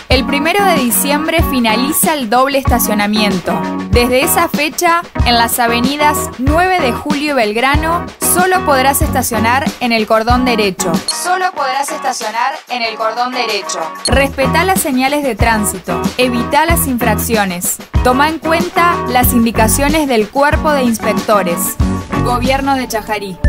El 1 de diciembre finaliza el doble estacionamiento. Desde esa fecha, en las avenidas 9 de Julio y Belgrano, solo podrás estacionar en el cordón derecho. Solo podrás estacionar en el cordón derecho. Respetá las señales de tránsito. Evita las infracciones. Toma en cuenta las indicaciones del Cuerpo de Inspectores. Gobierno de Chajarí.